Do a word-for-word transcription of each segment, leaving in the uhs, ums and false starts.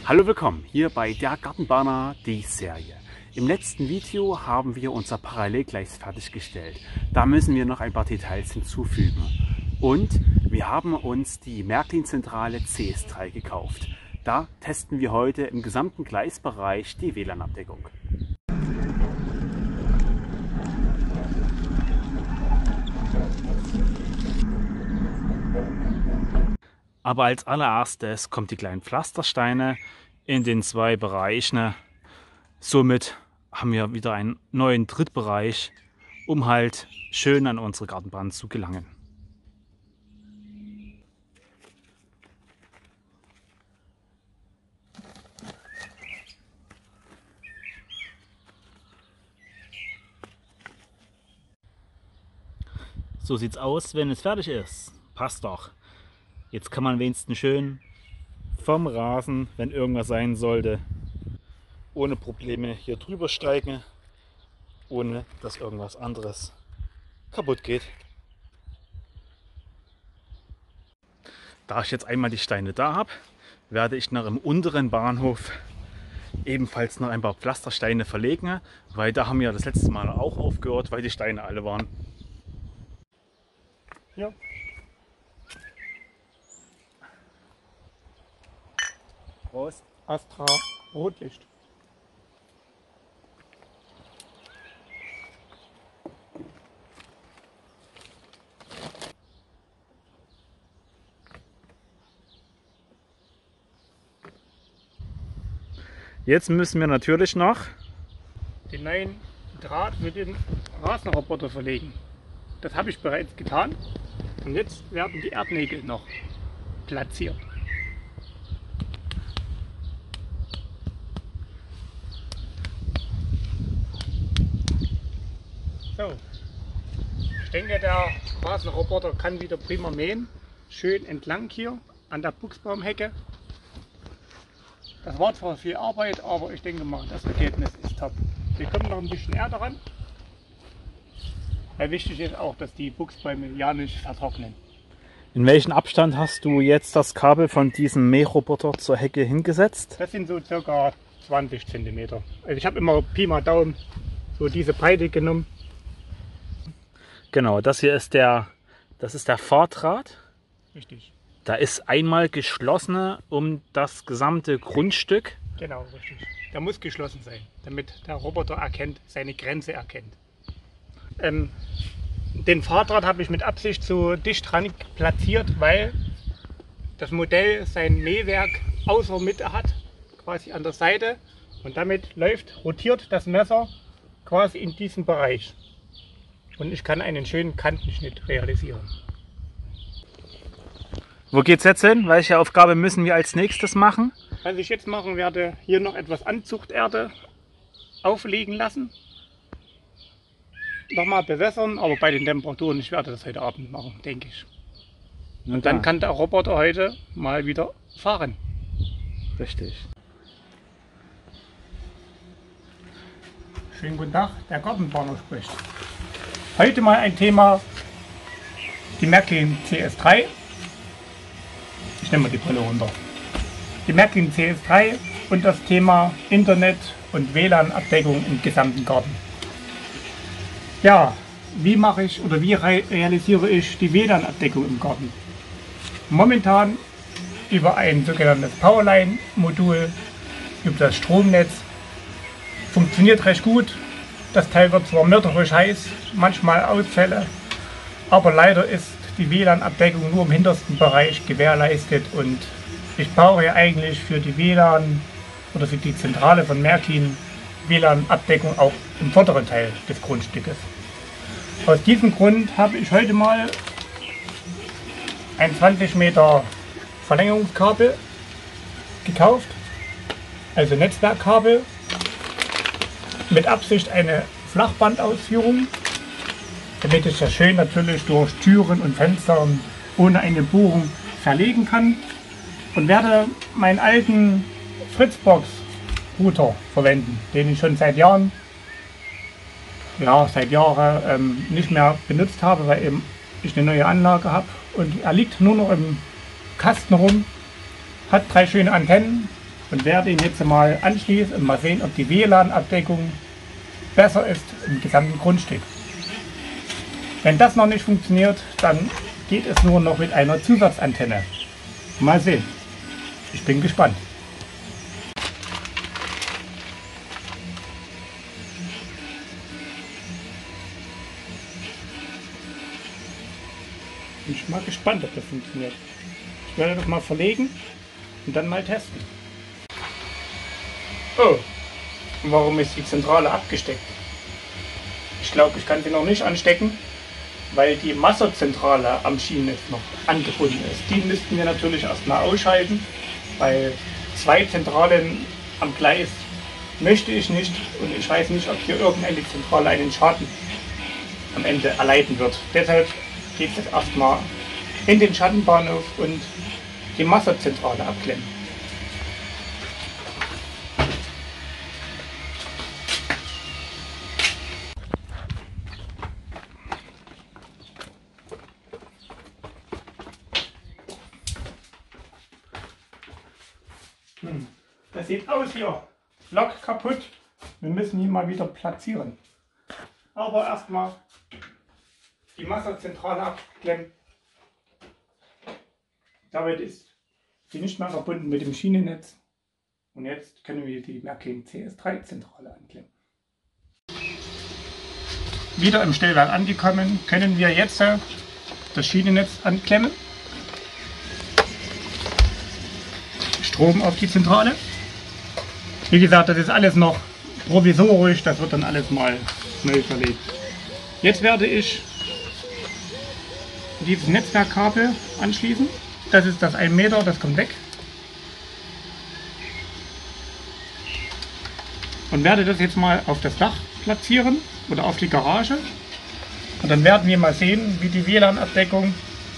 Hallo, willkommen hier bei der Gartenbahner, die Serie. Im letzten Video haben wir unser Parallelgleis fertiggestellt. Da müssen wir noch ein paar Details hinzufügen. Und wir haben uns die Märklin-Zentrale C S drei gekauft. Da testen wir heute im gesamten Gleisbereich die W L A N-Abdeckung. Aber als allererstes kommt die kleinen Pflastersteine in den zwei Bereichen. Somit haben wir wieder einen neuen Drittbereich, um halt schön an unsere Gartenbahn zu gelangen. So sieht's aus, wenn es fertig ist. Passt doch. Jetzt kann man wenigstens schön vom Rasen, wenn irgendwas sein sollte, ohne Probleme hier drüber steigen, ohne dass irgendwas anderes kaputt geht. Da ich jetzt einmal die Steine da habe, werde ich noch im unteren Bahnhof ebenfalls noch ein paar Pflastersteine verlegen, weil da haben wir das letzte Mal auch aufgehört, weil die Steine alle waren. Ja. Prost. Astra Rotlicht. Jetzt müssen wir natürlich noch den neuen Draht für den Rasenroboter verlegen. Das habe ich bereits getan. Und jetzt werden die Erdnägel noch platziert. So, ich denke, der Rasenroboter kann wieder prima mähen. Schön entlang hier an der Buchsbaumhecke. Das war zwar viel Arbeit, aber ich denke mal, das Ergebnis ist top. Wir kommen noch ein bisschen Erde ran. Weil wichtig ist auch, dass die Buchsbäume ja nicht vertrocknen. In welchem Abstand hast du jetzt das Kabel von diesem Mähroboter zur Hecke hingesetzt? Das sind so circa zwanzig Zentimeter. Also ich habe immer Pi mal Daumen so diese Breite genommen. Genau, das hier ist der, das ist der Fahrdraht. Richtig. Da ist einmal geschlossen um das gesamte Grundstück. Genau, richtig. Der muss geschlossen sein, damit der Roboter erkennt, seine Grenze erkennt. Ähm, den Fahrdraht habe ich mit Absicht so dicht dran platziert, weil das Modell sein Mähwerk außer Mitte hat, quasi an der Seite. Und damit läuft, rotiert das Messer quasi in diesem Bereich. Und ich kann einen schönen Kantenschnitt realisieren. Wo geht's jetzt hin? Welche Aufgabe müssen wir als nächstes machen? Was ich jetzt machen werde, hier noch etwas Anzuchterde auflegen lassen. Nochmal bewässern, aber bei den Temperaturen, ich werde das heute Abend machen, denke ich. Und dann kann der Roboter heute mal wieder fahren. Richtig. Schönen guten Tag, der Gartenbahner spricht. Heute mal ein Thema, die Märklin C S drei. Ich nehme mal die Brille runter. Die Märklin C S drei und das Thema Internet und W L A N-Abdeckung im gesamten Garten. Ja, wie mache ich oder wie realisiere ich die W L A N-Abdeckung im Garten? Momentan über ein sogenanntes Powerline-Modul, über das Stromnetz. Funktioniert recht gut. Das Teil wird zwar mörderlich heiß, manchmal Ausfälle, aber leider ist die W L A N-Abdeckung nur im hintersten Bereich gewährleistet und ich brauche ja eigentlich für die W L A N oder für die Zentrale von Märklin W L A N-Abdeckung auch im vorderen Teil des Grundstückes. Aus diesem Grund habe ich heute mal ein zwanzig Meter Verlängerungskabel gekauft, also Netzwerkkabel, mit Absicht eine Flachbandausführung, damit ich das schön natürlich durch Türen und Fenster ohne eine Bohrung verlegen kann, und werde meinen alten Fritzbox Router verwenden, den ich schon seit Jahren, ja seit Jahren ähm, nicht mehr benutzt habe, weil eben ich eine neue Anlage habe, und er liegt nur noch im Kasten rum, hat drei schöne Antennen, und werde ihn jetzt mal anschließen und mal sehen, ob die W L A N-Abdeckung besser ist im gesamten Grundstück. Wenn das noch nicht funktioniert, dann geht es nur noch mit einer Zusatzantenne. Mal sehen. Ich bin gespannt. Bin ich mal gespannt, ob das funktioniert. Ich werde das mal verlegen und dann mal testen. Oh, und warum ist die Zentrale abgesteckt? Ich glaube, ich kann sie noch nicht anstecken, weil die Masserzentrale am Schienennetz noch angebunden ist. Die müssten wir natürlich erstmal ausschalten, weil zwei Zentralen am Gleis möchte ich nicht und ich weiß nicht, ob hier irgendeine Zentrale einen Schaden am Ende erleiden wird. Deshalb geht es erstmal in den Schattenbahnhof und die Masserzentrale abklemmen. Hm. Das sieht aus hier. Lok kaputt. Wir müssen ihn mal wieder platzieren. Aber erstmal die Masserzentrale abklemmen. Damit ist sie nicht mehr verbunden mit dem Schienennetz. Und jetzt können wir die Märklin C S drei Zentrale anklemmen. Wieder im Stellwerk angekommen, können wir jetzt das Schienennetz anklemmen. Strom auf die Zentrale. Wie gesagt, das ist alles noch provisorisch, das wird dann alles mal neu verlegt. Jetzt werde ich dieses Netzwerkkabel anschließen. Das ist das ein Meter, das kommt weg. Und werde das jetzt mal auf das Dach platzieren oder auf die Garage. Und dann werden wir mal sehen, wie die W L A N-Abdeckung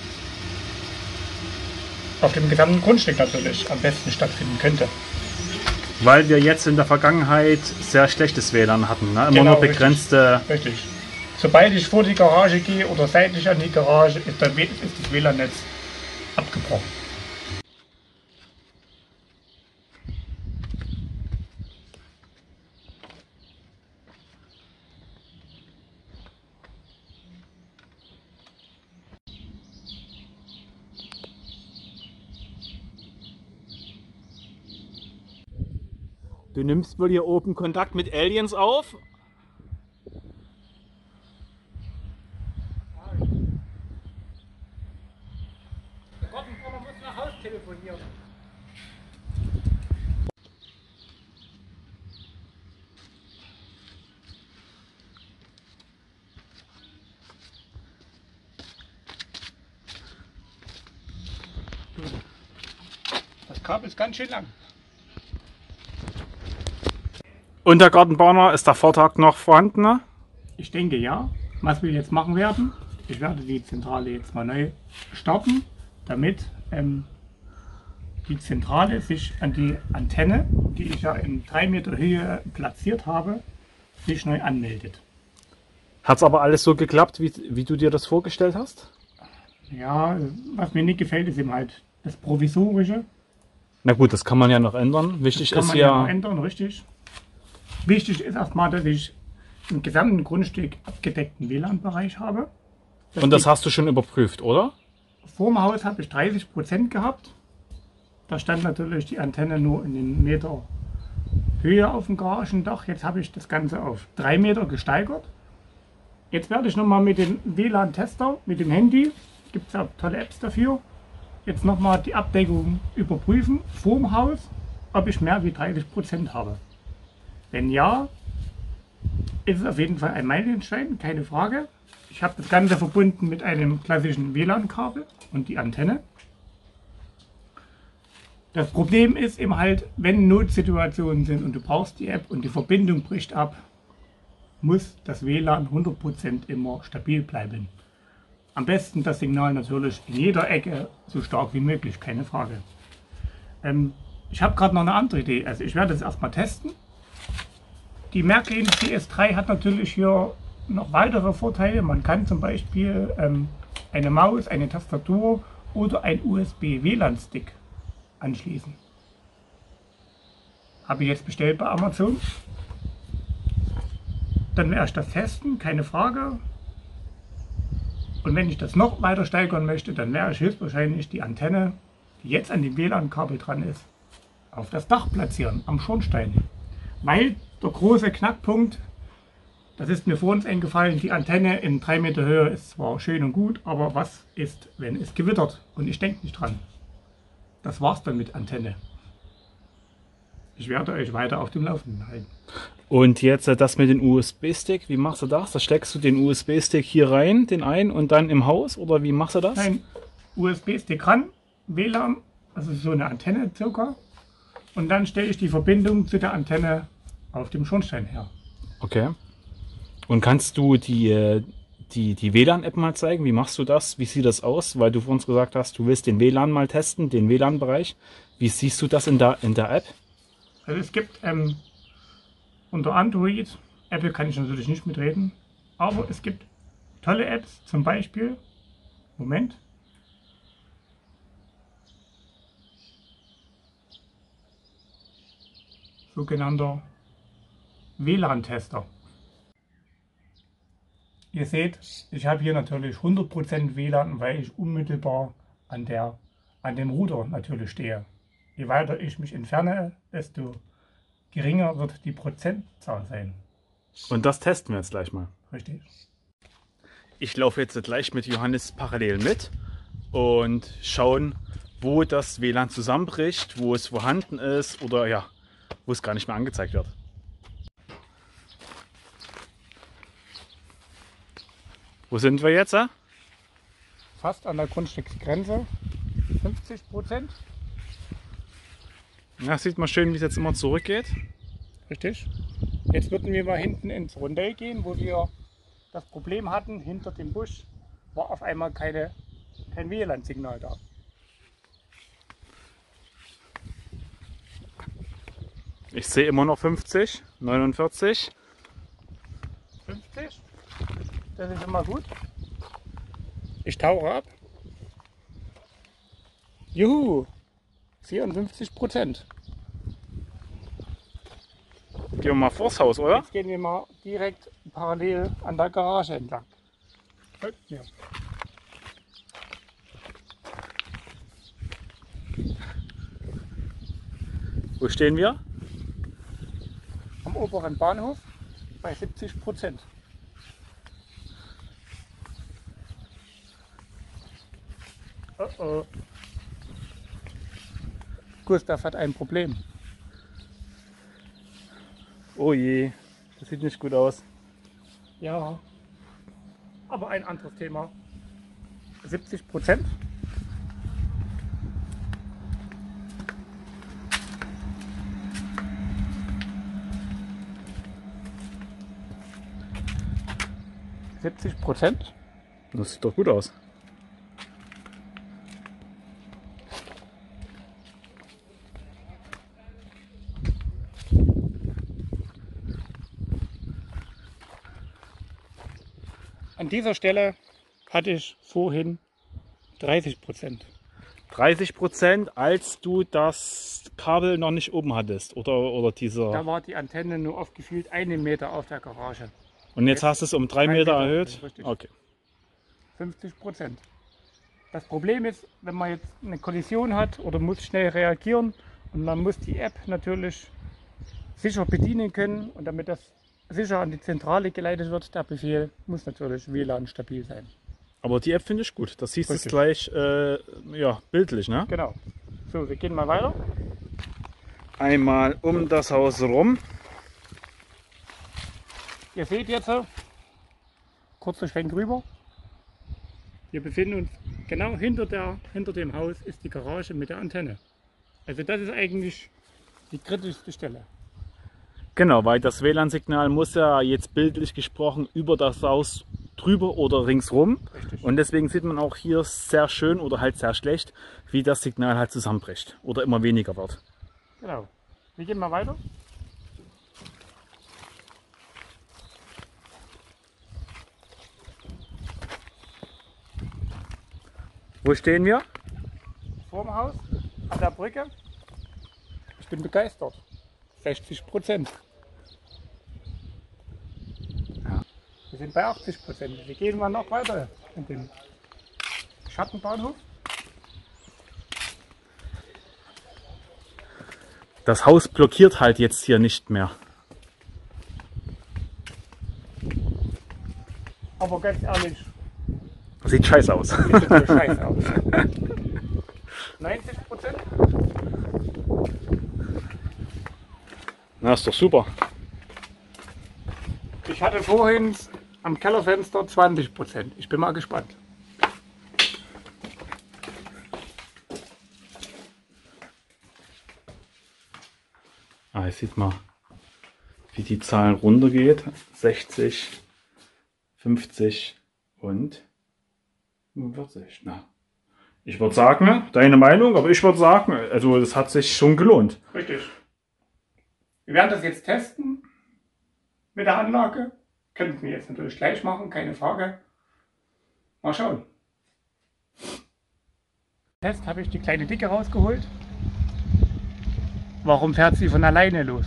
auf dem gesamten Grundstück natürlich am besten stattfinden könnte. Weil wir jetzt in der Vergangenheit sehr schlechtes W L A N hatten, ne? Immer Genau, nur begrenzte... Richtig. richtig. Sobald ich vor die Garage gehe oder seitlich an die Garage, ist, der, ist das W L A N-Netz abgebrochen. Du nimmst wohl hier oben Kontakt mit Aliens auf? Der Gartenbauer muss nach Haus telefonieren. Das Kabel ist ganz schön lang. Und der Gartenbahner, ist der Vortag noch vorhanden? Ne? Ich denke ja. Was wir jetzt machen werden, ich werde die Zentrale jetzt mal neu starten, damit ähm, die Zentrale sich an die Antenne, die ich ja in drei Meter Höhe platziert habe, sich neu anmeldet. Hat es aber alles so geklappt, wie, wie du dir das vorgestellt hast? Ja, was mir nicht gefällt, ist eben halt das Provisorische. Na gut, das kann man ja noch ändern. Wichtig Das kann ist man ja... ja noch ändern, richtig. Wichtig ist erstmal, dass ich im gesamten Grundstück abgedeckten W L A N-Bereich habe. Das Und das hast du schon überprüft, oder? Vor dem Haus habe ich dreißig Prozent gehabt. Da stand natürlich die Antenne nur in den Meter Höhe auf dem Garagendach. Jetzt habe ich das Ganze auf drei Meter gesteigert. Jetzt werde ich nochmal mit dem W L A N-Tester, mit dem Handy, gibt es ja tolle Apps dafür, jetzt nochmal die Abdeckung überprüfen vor dem Haus, ob ich mehr wie dreißig Prozent habe. Wenn ja, ist es auf jeden Fall ein Meilenstein, keine Frage. Ich habe das Ganze verbunden mit einem klassischen W L A N-Kabel und die Antenne. Das Problem ist eben halt, wenn Notsituationen sind und du brauchst die App und die Verbindung bricht ab, muss das W L A N hundert Prozent immer stabil bleiben. Am besten das Signal natürlich in jeder Ecke so stark wie möglich, keine Frage. Ähm, ich habe gerade noch eine andere Idee, also ich werde das erstmal testen. Die Märklin C S drei hat natürlich hier noch weitere Vorteile. Man kann zum Beispiel ähm, eine Maus, eine Tastatur oder ein U S B W L A N Stick anschließen. Habe ich jetzt bestellt bei Amazon. Dann werde ich das testen, keine Frage. Und wenn ich das noch weiter steigern möchte, dann werde ich höchstwahrscheinlich die Antenne, die jetzt an dem W L A N-Kabel dran ist, auf das Dach platzieren, am Schornstein. Weil der große Knackpunkt, das ist mir vor uns eingefallen, die Antenne in drei Meter Höhe ist zwar schön und gut, aber was ist, wenn es gewittert? Und ich denke nicht dran. Das war's dann mit Antenne. Ich werde euch weiter auf dem Laufenden halten. Und jetzt äh, das mit dem U S B-Stick, wie machst du das? Da steckst du den U S B-Stick hier rein, den ein und dann im Haus, oder wie machst du das? Nein, U S B-Stick ran, W L A N, also so eine Antenne circa. Und dann stelle ich die Verbindung zu der Antenne auf dem Schornstein her. Okay. Und kannst du die, äh, die, die W L A N-App mal zeigen? Wie machst du das? Wie sieht das aus? Weil du vor uns gesagt hast, du willst den W L A N mal testen, den W L A N-Bereich. Wie siehst du das in der, in der App? Also es gibt ähm, unter Android, Apple kann ich natürlich nicht mitreden, aber es gibt tolle Apps, zum Beispiel, Moment, sogenannter W L A N-Tester. Ihr seht, ich habe hier natürlich hundert Prozent W L A N, weil ich unmittelbar an, der, an dem Router natürlich stehe. Je weiter ich mich entferne, desto geringer wird die Prozentzahl sein. Und das testen wir jetzt gleich mal. Richtig. Ich laufe jetzt gleich mit Johannes parallel mit und schauen, wo das W L A N zusammenbricht, wo es vorhanden ist oder ja, wo es gar nicht mehr angezeigt wird. Wo sind wir jetzt? Äh? Fast an der Grundstücksgrenze, fünfzig Prozent. Ja, sieht man schön, wie es jetzt immer zurückgeht. Richtig. Jetzt würden wir mal hinten ins Rondell gehen, wo wir das Problem hatten, hinter dem Busch war auf einmal keine, kein W L A N-Signal da. Ich sehe immer noch fünfzig, neunundvierzig. fünfzig, das ist immer gut. Ich tauche ab. Juhu, vierundfünfzig Prozent. Gehen wir mal vors Haus, oder? Jetzt gehen wir mal direkt parallel an der Garage entlang. Folgt mir. Wo stehen wir? Am oberen Bahnhof bei siebzig Prozent. Oh oh. Gustav hat ein Problem. Oh je, das sieht nicht gut aus. Ja, aber ein anderes Thema. siebzig Prozent. siebzig Prozent. Das sieht doch gut aus. An dieser Stelle hatte ich vorhin dreißig Prozent. dreißig Prozent, als du das Kabel noch nicht oben hattest, oder, oder dieser... Da war die Antenne nur auf gefühlt einen Meter auf der Garage. Und jetzt hast du es um drei Meter Meter, erhöht? richtig. Okay. fünfzig Prozent. Das Problem ist, wenn man jetzt eine Kollision hat oder muss schnell reagieren und man muss die App natürlich sicher bedienen können, und damit das sicher an die Zentrale geleitet wird, der Befehl, muss natürlich W L A N stabil sein. Aber die App finde ich gut. Das siehst du Richtig. gleich äh, ja, bildlich, ne? Genau. So, wir gehen mal weiter. Einmal um das Haus rum. Ihr seht jetzt, kurzer Schwenk rüber. Wir befinden uns genau hinter, der, hinter dem Haus ist die Garage mit der Antenne. Also das ist eigentlich die kritischste Stelle. Genau, weil das W L A N-Signal muss ja jetzt bildlich gesprochen über das Haus drüber oder ringsrum. Richtig. Und deswegen sieht man auch hier sehr schön oder halt sehr schlecht, wie das Signal halt zusammenbricht oder immer weniger wird. Genau. Wir gehen mal weiter. Wo stehen wir? Vorm Haus, an der Brücke. Ich bin begeistert. sechzig Prozent. Ja. Wir sind bei achtzig Prozent. Wir gehen mal noch weiter in den Schattenbahnhof. Das Haus blockiert halt jetzt hier nicht mehr. Aber ganz ehrlich, Sieht scheiße aus. sieht natürlich scheiße aus. neunzig Prozent? Na, ist doch super. Ich hatte vorhin am Kellerfenster zwanzig Prozent. Ich bin mal gespannt. Ah, jetzt sieht man, wie die Zahlen runtergeht. sechzig, fünfzig und fünfundvierzig. Na, ich würde sagen, deine Meinung, aber ich würde sagen, also das hat sich schon gelohnt. Richtig. Wir werden das jetzt testen mit der Anlage. Könnten wir jetzt natürlich gleich machen, keine Frage. Mal schauen. Test habe ich die kleine Dicke rausgeholt. Warum fährt sie von alleine los?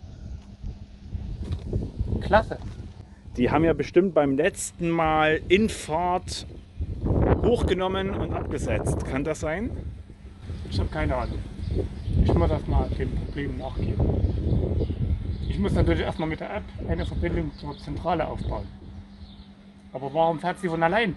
Klasse. Die haben ja bestimmt beim letzten Mal in Fahrt hochgenommen und abgesetzt. Kann das sein? Ich habe keine Ahnung. Ich muss das mal dem Problem nachgehen. Ich muss natürlich erstmal mit der App eine Verbindung zur Zentrale aufbauen. Aber warum fährt sie von allein?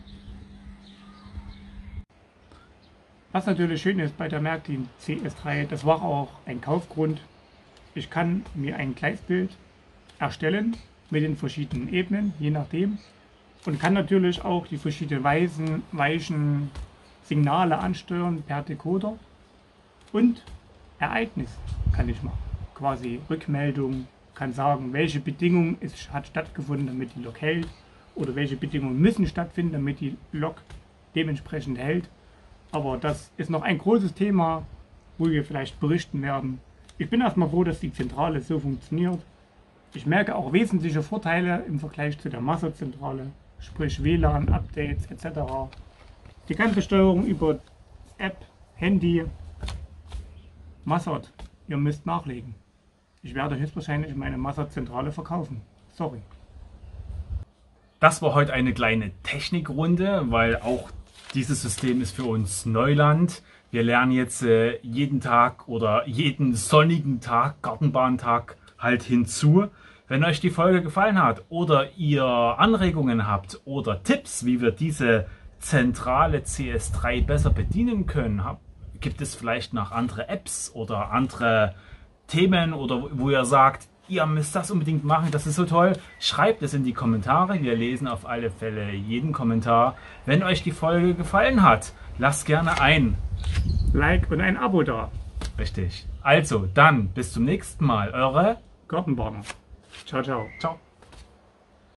Was natürlich schön ist bei der Märklin C S drei, das war auch ein Kaufgrund. Ich kann mir ein Gleisbild erstellen mit den verschiedenen Ebenen, je nachdem. Und kann natürlich auch die verschiedenen Weisen, weichen Signale ansteuern per Decoder. Und Ereignis kann ich machen. Quasi Rückmeldung, kann sagen, welche Bedingungen es hat stattgefunden, damit die Lok hält. Oder welche Bedingungen müssen stattfinden, damit die Lok dementsprechend hält. Aber das ist noch ein großes Thema, wo wir vielleicht berichten werden. Ich bin erstmal froh, dass die Zentrale so funktioniert. Ich merke auch wesentliche Vorteile im Vergleich zu der Massot-Zentrale, sprich W L A N, Updates et cetera. Die ganze Steuerung über App, Handy, Massot, ihr müsst nachlegen. Ich werde höchstwahrscheinlich meine Massot-Zentrale verkaufen. Sorry. Das war heute eine kleine Technikrunde, weil auch dieses System ist für uns Neuland. Wir lernen jetzt äh, jeden Tag oder jeden sonnigen Tag, Gartenbahntag halt hinzu. Wenn euch die Folge gefallen hat oder ihr Anregungen habt oder Tipps, wie wir diese zentrale C S drei besser bedienen können, habt, gibt es vielleicht noch andere Apps oder andere Themen oder wo ihr sagt, ihr müsst das unbedingt machen, das ist so toll, schreibt es in die Kommentare. Wir lesen auf alle Fälle jeden Kommentar. Wenn euch die Folge gefallen hat, lasst gerne ein Like und ein Abo da. Richtig. Also, dann bis zum nächsten Mal. Eure Gartenbahner. Ciao, ciao. Ciao.